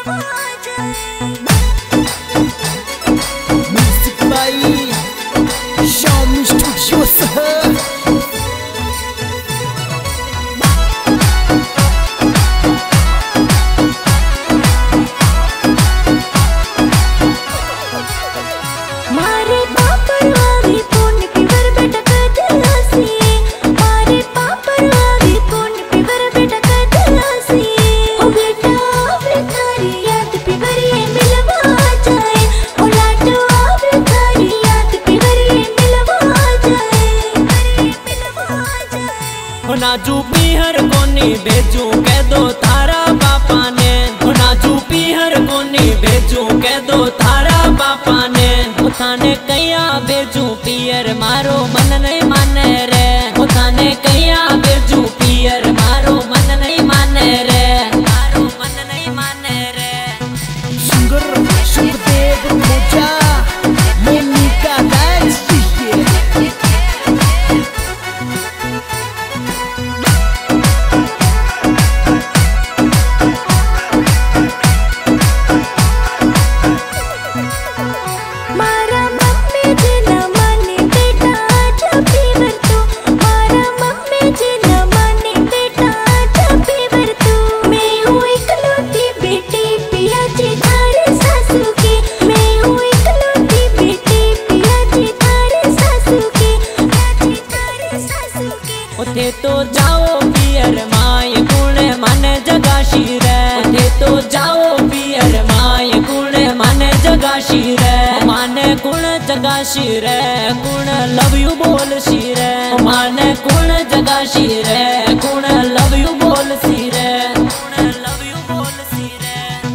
Music by Shyam studio सह नाजू पीहर कोनी भेजू कह दो थारा पापा ने, नाजू पीहर कोनी भेजू कह दो थारा पापा ने, थाने कया भेजू पियर मारो मन नहीं माने रे, थाने कया भेजू पियर मारो मन नहीं माने रे, मारो मन नहीं माने रे। सिंगर सुखदेव खोजा मोनिका डांस तो जाओ पियर माय गुण मन जगाशी रे, तो जाओ पियर माय गुण मन जगाशी रे, माने गुण जगाशी रे, गुण लव यू बोल सी रे, माने गुण जगाशी रे, गुण लव यू बोल सी रे, गुण लव यू बोल सी रे।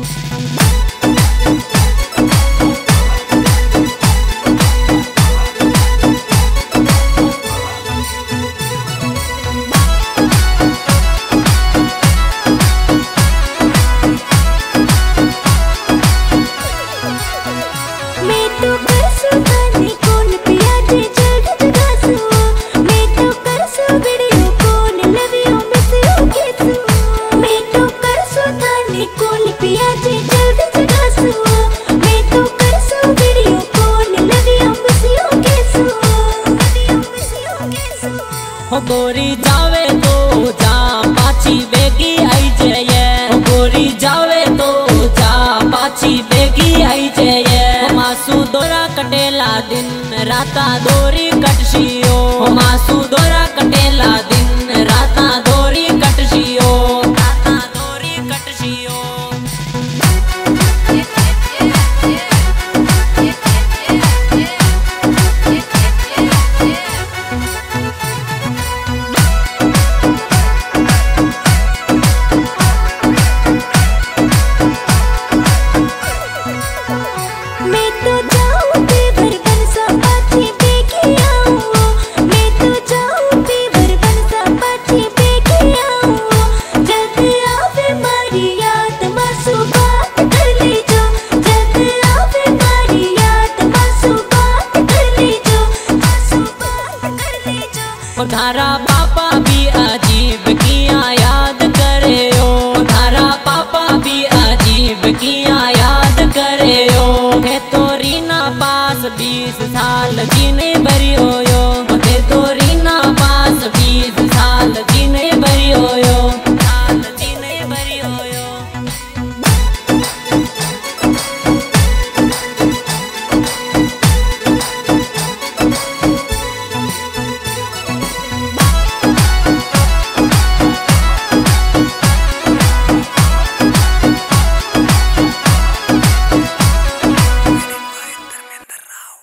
गोरी जावे तो जा पाची बेगी आई जाए, गोरी जावे तो जा पाची बेगी आई जाए, मासू दोरा कटेला दिन राता दोरी कटशियो, मासू